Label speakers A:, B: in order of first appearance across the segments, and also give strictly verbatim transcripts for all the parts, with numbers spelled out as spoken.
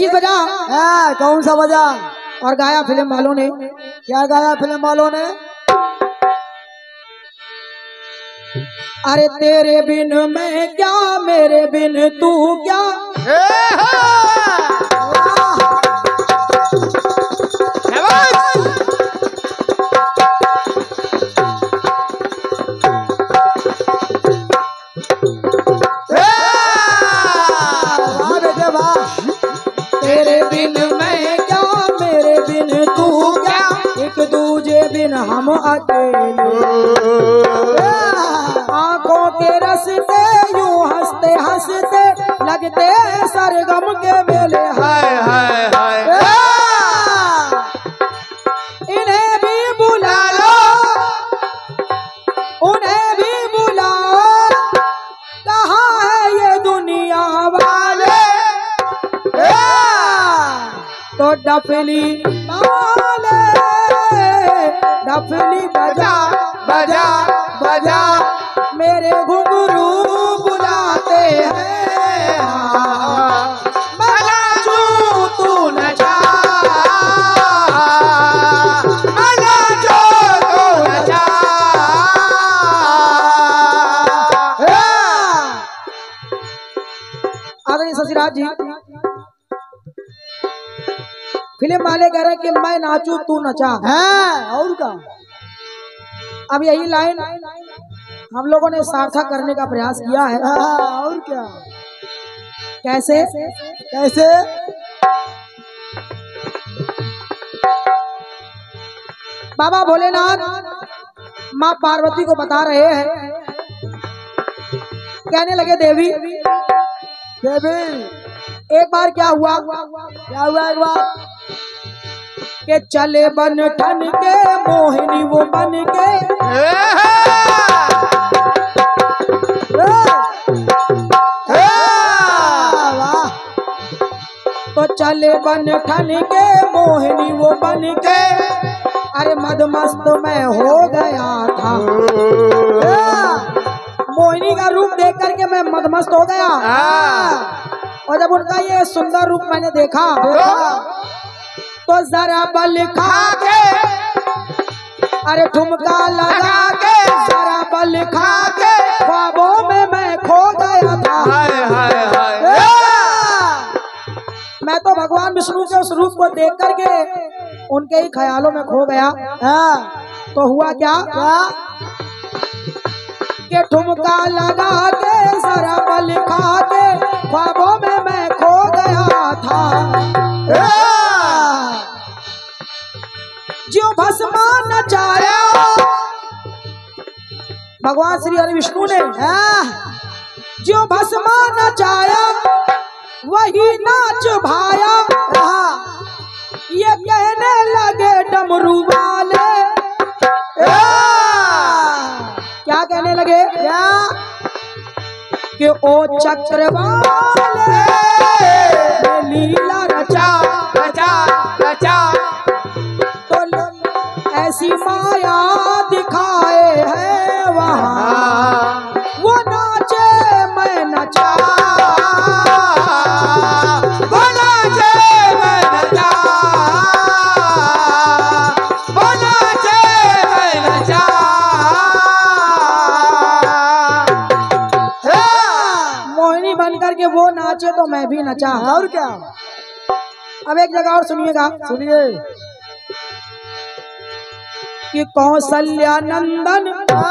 A: गीत बजा
B: है। कौन सा बजा?
A: और गाया फिल्म वालों ने।
B: क्या गाया फिल्म वालों ने?
A: अरे तेरे बिन मैं क्या, मेरे बिन तू क्या। तेरे बिन मैं क्या, मेरे बिन तू क्या, एक दूजे बिन हम अकेले। आंखों के रस्ते यूं हंसते हंसते लगते सरगम के मेले। हाय हाय हाय इन्हें भी बुला लो, उन्हें भी बुलाओ, कहाँ है ये दुनिया वाले। तो डफली वाले डफली बजा बजा बजा, मेरे घुंघरू बुलाते हैं। मैं नाचूं तू नचा, मैं नाचूं तू नचा। आदरणीय शशिराज जी, फिल्म वाले कह रहे हैं कि मैं नाचूं तू नचा
B: है। और का
A: अब यही लाइन हम लोगों ने सार्थक करने का प्रयास किया है।
B: और क्या?
A: कैसे
B: कैसे?
A: बाबा भोलेनाथ माँ पार्वती को बता रहे हैं, कहने लगे देवी
B: देवी
A: एक बार क्या हुआ।
B: क्या हुआ? एक बार
A: के चले बन ठन के मोहिनी वो बन के। तो चले बन ठन के मोहिनी वो बन के, अरे मदमस्त मैं हो गया था। मोहिनी का रूप देख करके मैं मदमस्त हो गया। और जब उनका ये सुंदर रूप मैंने देखा तो जरा बल खा के, अरे ठुमका लगा के, जरा बल खा के ख्वाबों में मैं खो गया था। हाय हाय हाय मैं तो भगवान विष्णु के उस रूप को देख करके उनके ही ख्यालों में खो गया। तो हुआ क्या? के ठुमका लगा के, जरा बल खा के ख्वाबों में मैं खो गया था। जो भस्मा नचाया भगवान श्री हरि विष्णु ने, जो भस्मा नचाया वही नाच भाया। ये कहने लगे डमरू वाले, क्या कहने लगे? क्या कि ओ चक्र वाले लीला रचा रचा रचा, ऐसी माया दिखाए है वहाँ, वो नाचे मैं नचा, वो नाचे मैं नचा, वो नाचे मैं नचा। मोहिनी बनकर के वो नाचे तो मैं भी नचा।
B: और क्या?
A: अब एक जगह और सुनिएगा,
B: सुनिए
A: कि कौशल्या नंदन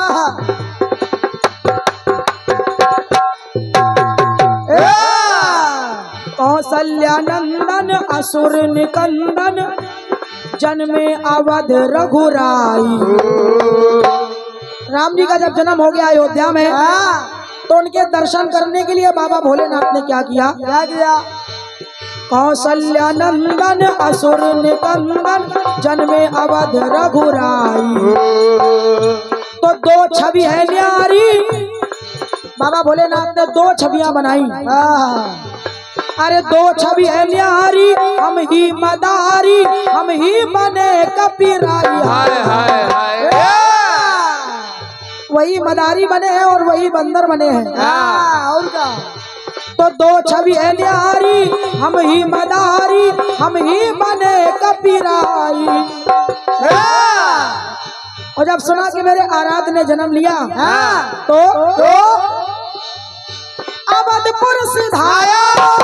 A: कौशल्या नंदन असुर निकंदन जन्मे अवध रघुराई। राम जी का जब जन्म हो गया अयोध्या में, तो उनके दर्शन करने के लिए बाबा भोलेनाथ ने क्या किया?
B: क्या किया?
A: कौशल्या नंदन असुर निकंदन जन्मे अवध रघुराई। तो दो छवि है न्यारी, बाबा भोलेनाथ ने दो छवियां बनाई। अरे दो छवि है न्यारी, हम ही मदारी, हम ही बने कपिराई। हाय हाय हाय वही मदारी बने हैं और वही बंदर बने हैं।
B: और का?
A: तो दो छवि है न्यारी, हम ही मदारी हम ही बने कपिराई। और जब सुना कि मेरे आराध्य ने जन्म लिया तो, तो अवधपुर सिधाया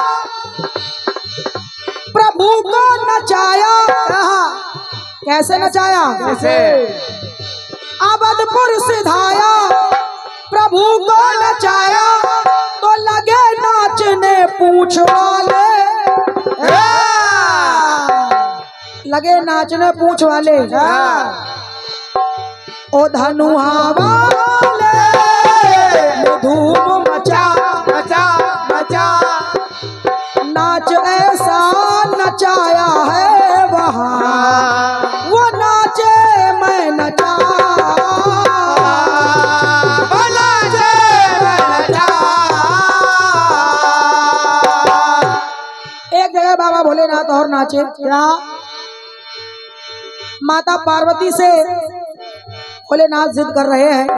A: प्रभु को नचाया। कैसे नचाया?
B: कैसे?
A: अवधपुर सिधाया प्रभु को नचाया तो लगे नाचने पूछ वाले, लगे नाचने पूछ वाले। ओ धनुहा वाले धूम मचा
B: मचा मचा
A: नाच ऐसा नचाया है वहाँ वो नाचे मैं नचा। एक जगह बाबा भोलेनाथ और नाचे। क्या? माता पार्वती से भोलेनाथ जिद कर रहे हैं।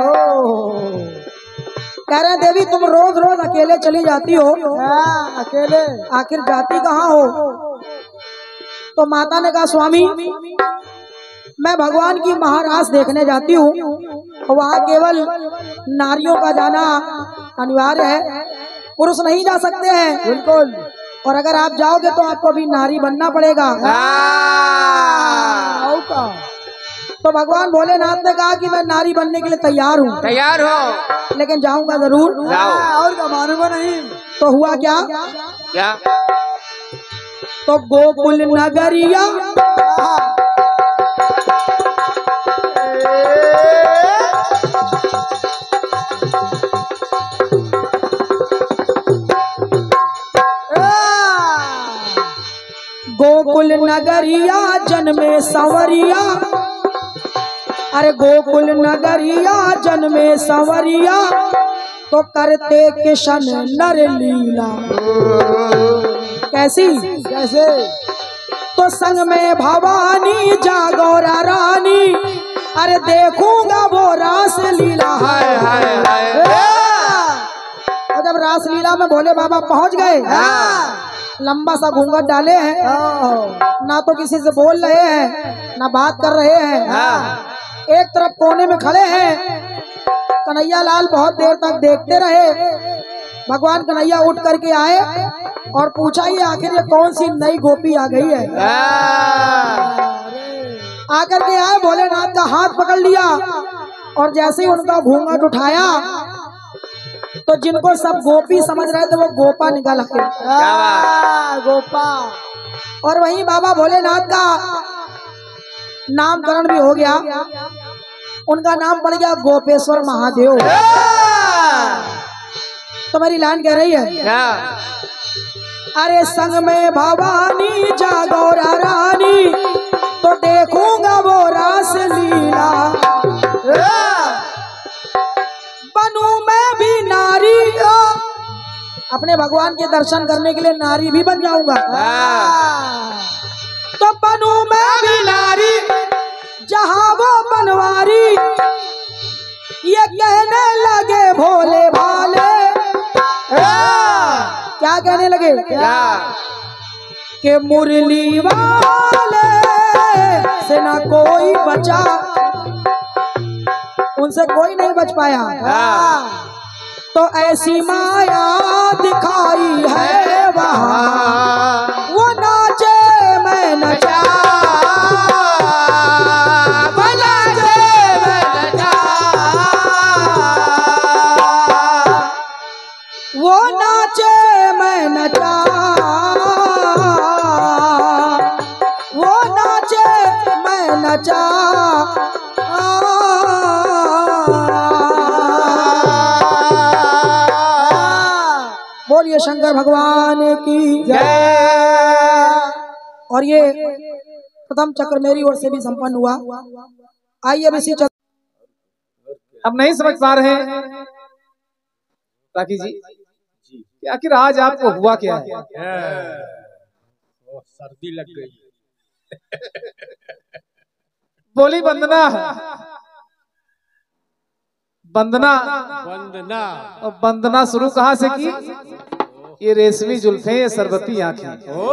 A: कह रहे हैं देवी तुम रोज रोज अकेले चली जाती हो।
B: अकेले?
A: आखिर जाती कहाँ हो? तो माता ने कहा स्वामी मैं भगवान की महारास देखने जाती हूँ, वहाँ केवल नारियों का जाना अनिवार्य है, पुरुष नहीं जा सकते हैं।
B: बिल्कुल।
A: और अगर आप जाओगे तो आपको भी नारी बनना पड़ेगा। तो भगवान भोलेनाथ ने कहा कि मैं नारी बनने के लिए तैयार हूँ,
B: तैयार हो,
A: लेकिन जाऊंगा जरूर।
B: और क्या मानूंगा नहीं।
A: तो हुआ क्या?
B: क्या?
A: तो गोकुल नगरिया गोकुल नगरिया जन्मे संवरिया, अरे गोकुल नगरिया जन्मे संवरिया तो करते किशन नर लीला। कैसी?
B: कैसे?
A: तो संग में भवानी जागौरा रानी, अरे देखूंगा वो रास लीला।
B: हाय हाय हाय।
A: और जब रास लीला में भोले बाबा पहुंच गए, लंबा सा घूंघट डाले हैं, ना तो किसी से बोल रहे हैं ना बात कर रहे हैं। एक तरफ कोने में खड़े हैं। कन्हैया लाल बहुत देर तक देखते रहे। भगवान कन्हैया उठ करके आए और पूछा ये आखिर ये कौन सी नई गोपी आ गई है। आकर के आए, भोलेनाथ का हाथ पकड़ लिया और जैसे ही उनका घूंघट उठाया तो जिनको सब गोपी समझ रहे थे वो गोपा निकल के
B: गोपा।
A: और वहीं बाबा भोलेनाथ का नामकरण भी हो गया। उनका नाम पड़ गया गोपेश्वर महादेव। तो मेरी लाइन कह रही है, अरे संग में भवानी जागौरा रानी तो देखूंगा वो रास लीला। बनूं मैं भी नारी, अपने भगवान के दर्शन करने के लिए नारी भी बन जाऊंगा। तो बनूं मैं भी नारी जहां वो बनवारी, ये कहने लगे भोले भाले। क्या कहने लगे? कि मुरली वाले से ना कोई बचा, उनसे कोई नहीं बच पाया। तो ऐसी माया दिखाई है वहाँ वो नाचे मैं नचा। वो नाचे मैं नचा, वो नाचे मैं नचा। बोलिए शंकर भगवान की जय। और ये प्रथम चक्र मेरी ओर से भी संपन्न हुआ। आइए अब इसी चक्र
C: अब नहीं समझ पा रहे हैं राखी जी कि आखिर आज आपको हुआ क्या है?
D: सर्दी लग गई।
C: बोली वंदना वंदना
D: वंदना
C: और वंदना शुरू कहाँ से की? ये रेशमी जुल्फे, ये सरबती आंखें।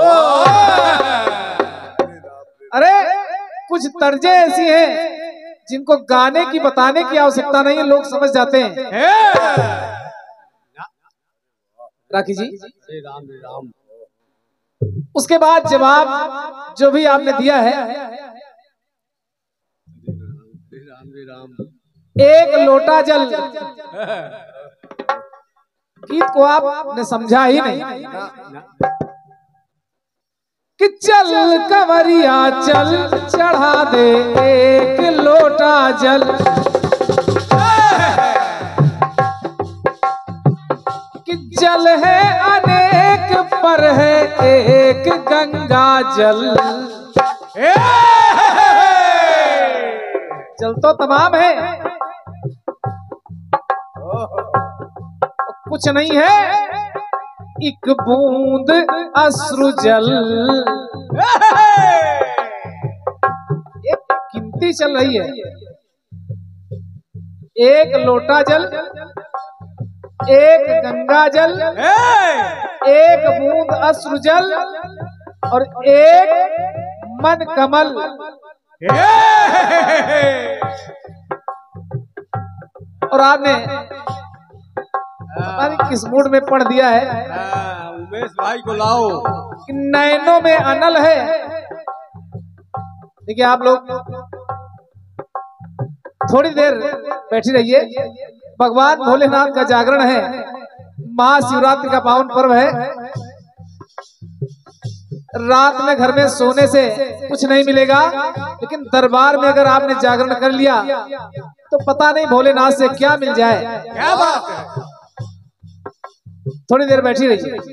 C: अरे कुछ तर्जे ऐसी हैं जिनको गाने की बताने की आवश्यकता नहीं है, लोग समझ जाते हैं। राखी जी
D: राम राम।
C: उसके बाद जवाब जो भी आपने दिया है,
D: राम राम।
C: एक लोटा जल, गीत को आपने समझा ही नहीं कि चल कंवरिया चल चढ़ा दे एक लोटा जल, कि जल है अनेक पर है एक गंगा जल। जल तो तमाम है, कुछ नहीं है एक बूंद अश्रु जल। एक गिनती चल रही है, एक लोटा जल, एक गंगा जल, एक बूंद अश्रु जल और एक मन कमल। और आपने पता नहीं किस मूड में पढ़ दिया है,
D: उमेश भाई को लाओ
C: कि नैनों में अनल है। देखिए आप लोग थोड़ी देर बैठी रहिए, भगवान भोलेनाथ का जागरण है, महाशिवरात्रि का पावन पर्व है। रात में घर में सोने से कुछ नहीं मिलेगा, लेकिन दरबार में अगर आपने जागरण कर लिया तो पता नहीं भोलेनाथ से क्या मिल जाए।
D: क्या बात है।
C: थोड़ी देर बैठी रहिए।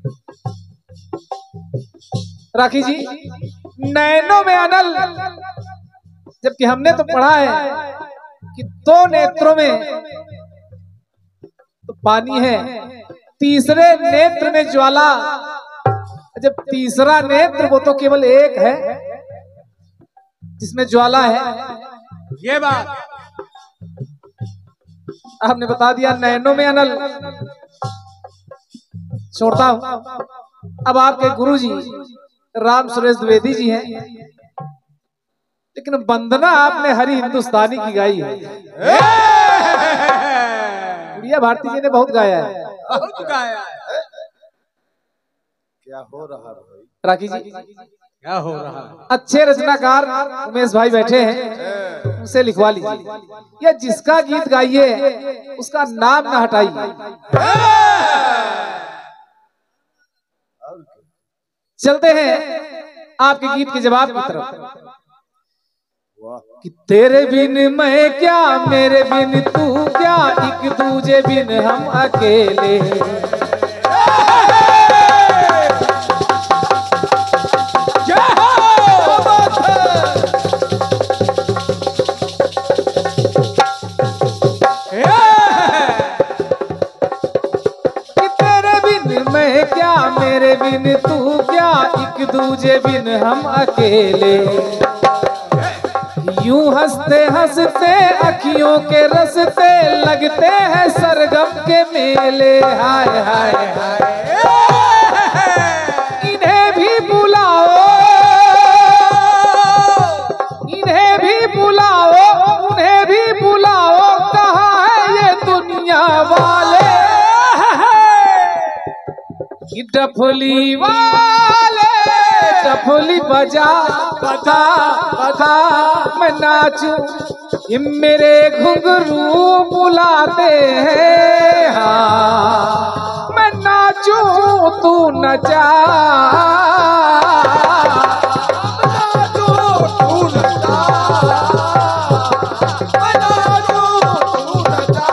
C: राखी जी नैनों में अनल, जबकि हमने तो पढ़ा है कि दो नेत्रों में तो पानी है, तीसरे नेत्र में ज्वाला। जब तीसरा नेत्र वो तो केवल एक है जिसमें ज्वाला है।
D: ये बात
C: आपने बता दिया नैनों में अनल। छोड़ता हूं, अब आपके गुरुजी राम सुरेश द्विवेदी जी हैं, लेकिन वंदना आपने हरी हिंदुस्तानी की गाई है। प्रिया भारती जी ने बहुत गाया है।
D: बहुत गाया है।
B: क्या हो रहा भाई?
C: राखी जी
D: क्या हो रहा है।
C: अच्छे रचनाकार उमेश भाई बैठे हैं, उनसे लिखवा लीजिए, या जिसका गीत गाइए उसका नाम ना हटाइए। चलते हैं आपके गीत के जवाब की तरफ। कि तेरे बिन मैं क्या, मेरे बिन तू क्या, एक दूजे बिन हम अकेले। क्या मेरे बिन तू क्या, एक दूजे बिन हम अकेले। यूं हंसते हंसते अखियों के रसते लगते हैं सरगम के मेले। हाय हाय हाय इन्हें भी बुलाओ, इन्हें भी बुलाओ, उन्हें भी बुलाओ, कहाँ है ये दुनिया वाले। डफली वाले डफली बजा बजा बजा, मैं नाचूं ये मेरे घुंघरू बुलाते हैं। हाँ मैं नाचूं तू नचा, नाचूं तू नचा, मैं नाचूं तू नचा।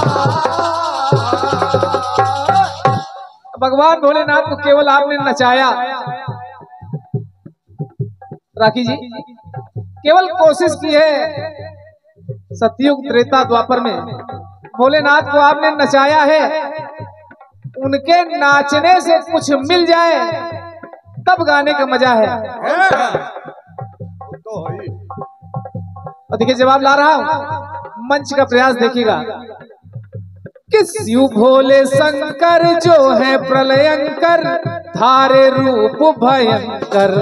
C: भगवान भोलेनाथ को केवल आपने नचाया। राखी जी केवल कोशिश की है, सतयुग त्रेता द्वापर में भोलेनाथ को आपने नचाया है। उनके नाचने से कुछ मिल जाए तब गाने का मजा है। और देखिए जवाब ला रहा हूं, मंच का प्रयास देखिएगा। कि शिव भोले शंकर जो है प्रलयंकर, धारे रूप भयंकर।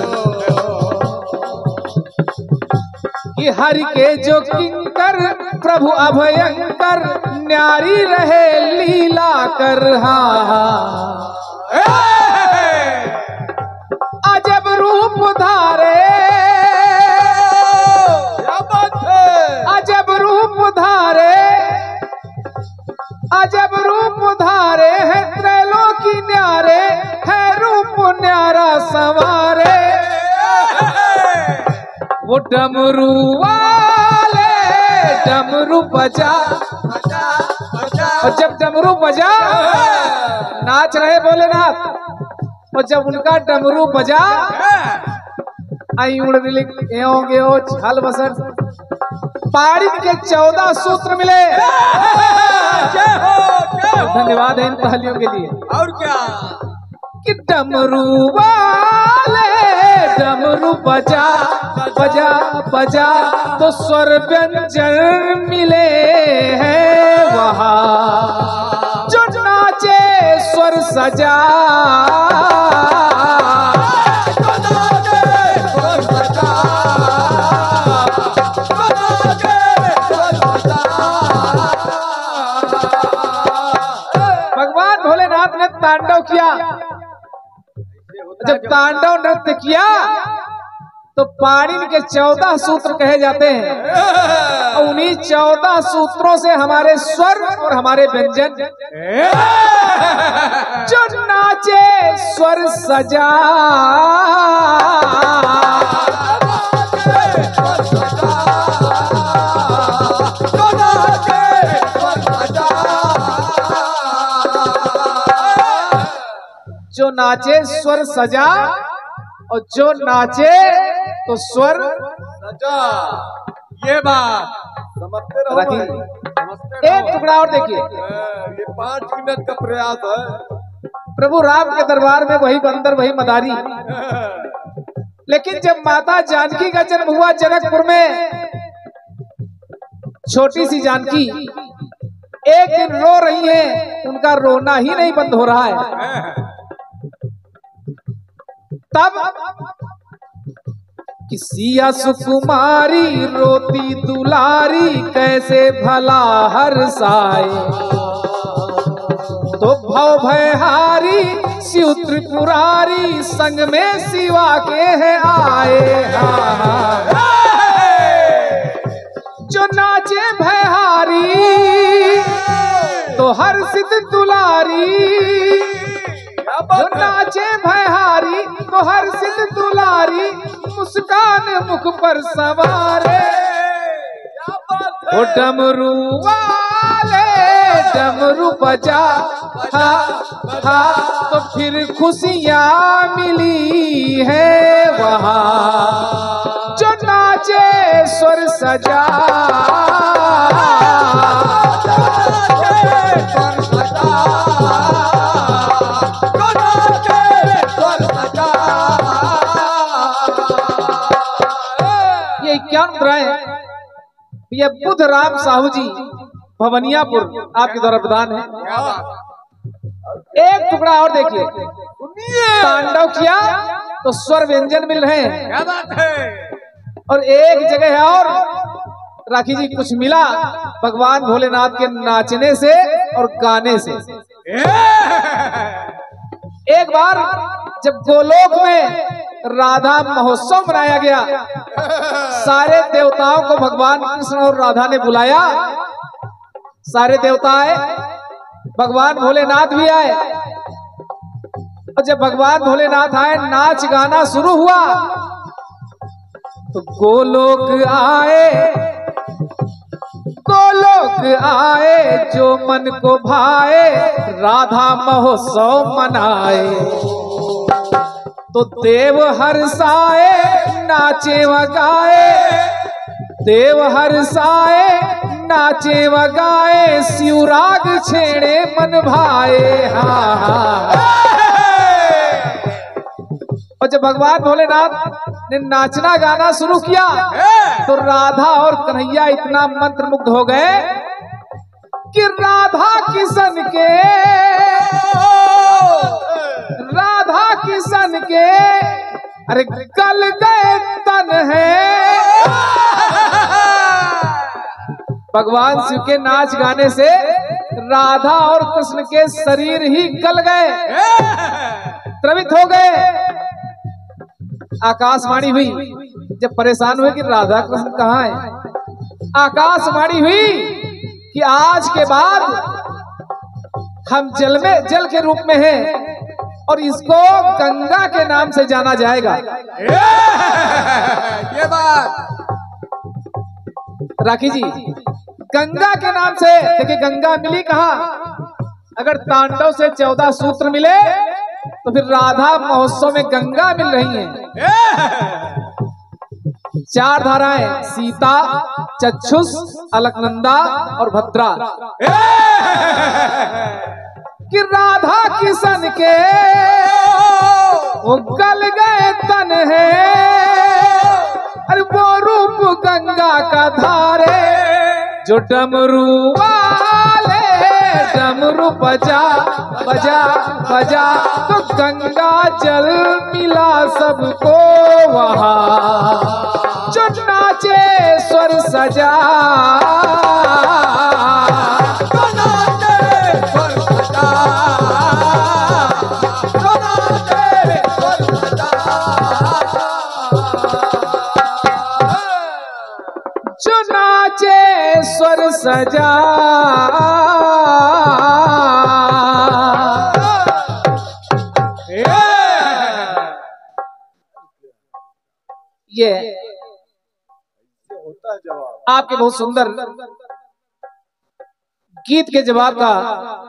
C: कि हरि के जो किंकर, प्रभु अभयंकर, न्यारी रहे लीला कर। हाँ अजब रूप धारे, अजब रूप धारे, अजब रूप धारे है त्रैलोकी न्यारे, है रूप न्यारा संवारे। वो डमरू वाले डमरू बजा, और जब डमरू बजा नाच रहे भोलेनाथ, और जब उनका डमरू बजा आई उड़ दिली एओ गेओ छल बसर, पारित के चौदह सूत्र मिले। धन्यवाद है इन पहलियों के लिए।
D: और क्या
C: कि डमरू वाले डमरू बजा बजा बजा, तो स्वर व्यंजन मिले हैं वहाँ, जो नाचे स्वर सजा। भगवान भोलेनाथ ने तांडव किया। जब तांडव नृत्य किया तो पाणिनि के चौदह सूत्र कहे जाते हैं, और उन्हीं चौदह सूत्रों से हमारे स्वर और हमारे व्यंजन, जो नाचे स्वर सजा। जो नाचे स्वर सजा, और जो नाचे तो स्वर
D: सजा। ये बात समझते रहो
C: रखिए।
D: भाई, समझते
C: एक
D: रहो।
C: टुकड़ा और देखिए,
D: ये पांच मिनट का प्रयास है।
C: प्रभु राम के दरबार में वही बंदर वही मदारी। लेकिन जब माता जानकी का जन्म हुआ जनकपुर में, छोटी सी जानकी एक दिन रो रही है, उनका रोना ही नहीं बंद हो रहा है। तब किसिया सुकुमारी रोती दुलारी, कैसे भला हर्षाए। तो भव भयहारी शिव त्रिपुरारी, संग में शिवा के हैं आए। जो नाचे भयहारी तो हर्षित दुलारी, जो नाचे भयहारी तो हर्षित दुलारी, मुस्कान मुख पर सवारे। वो डमरू वाले डमरू बजा, हा हा, तो फिर खुशियाँ मिली है वहाँ, जो नाचे स्वर सजा। ये इक्यावन मुद्राएं ये बुध राम साहू जी भवनियापुर आपके द्वारा प्रदान है। एक टुकड़ा और देखिए, तांडव किया तो स्वर व्यंजन मिल रहे हैं।
D: क्या बात है।
C: और एक जगह है और राखी जी कुछ मिला भगवान भोलेनाथ के नाचने से और गाने से। एक बार जब गोलोक में राधा महोत्सव मनाया गया, सारे देवताओं को भगवान कृष्ण और राधा ने बुलाया। सारे देवता आए, भगवान भोलेनाथ भी आए, और जब भगवान भोलेनाथ आए नाच गाना शुरू हुआ तो गोलोक आए, गोलोक आए, जो मन को भाए राधा महोत्सव मनाए। तो देव हर्षाए नाचे व गाए, देव हर्षाए नाचे व गाए, शिवराग छेड़े मन भाए। हाँ हाँ। और जब भगवान भोलेनाथ ने नाचना गाना शुरू किया तो राधा और कन्हैया इतना मंत्रमुग्ध हो गए कि राधा किशन के राधा किशन के अरे गल गए तन है। भगवान शिव के नाच गाने से राधा और कृष्ण के शरीर ही गल गए, द्रवित हो गए। आकाशवाणी हुई, जब परेशान हुए कि राधा कृष्ण कहाँ है, आकाशवाणी हुई कि आज के बाद हम जल में जल के रूप में हैं और इसको गंगा के नाम से जाना जाएगा।
D: ये बात
C: राखी जी, गंगा के नाम से देखिए, गंगा मिली कहाँ? अगर तांडव से चौदह सूत्र मिले तो फिर राधा महोत्सव में गंगा मिल रही है। चार धाराएं, सीता, चक्षुष, अलकनंदा और भद्रा। कि राधा किशन के वो गल गए तन है, अरे वो रूप गंगा का धारे, जो डमरू वाले डमरू बजा बजा बजा, तो गंगा जल मिला सबको वहाँ, जो नाचे स्वर सजा। जो नाचे स्वर सजा, ये
D: होता है जवाब।
C: आपके बहुत सुंदर गीत के जवाब का